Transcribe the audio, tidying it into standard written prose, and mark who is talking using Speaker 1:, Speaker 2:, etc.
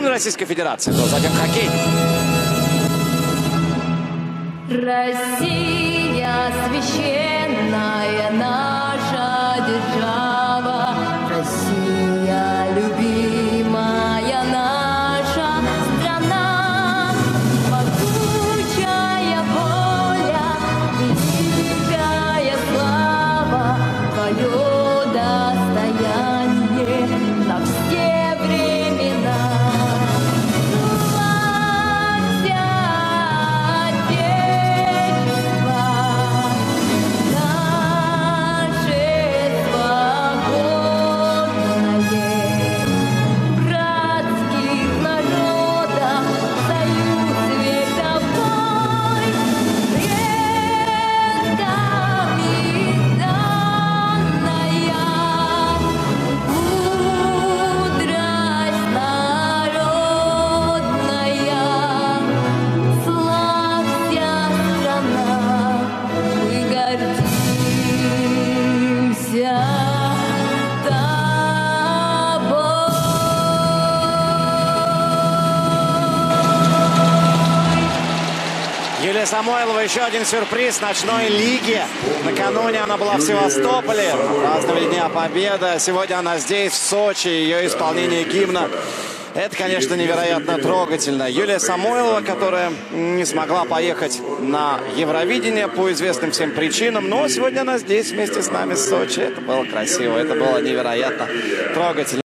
Speaker 1: сборной Российской Федерации, то затем хоккей.
Speaker 2: Россия священная наша держава, Россия любимая наша страна, могучая воля, великая слава, твое достояние на все времена.
Speaker 1: Юлия Самойлова, еще один сюрприз ночной лиги. Накануне она была в Севастополе, праздновали Дня Победы. Сегодня она здесь, в Сочи. Ее исполнение гимна — это, конечно, невероятно трогательно. Юлия Самойлова, которая не смогла поехать на Евровидение по известным всем причинам, но сегодня она здесь вместе с нами в Сочи. Это было красиво, это было невероятно трогательно.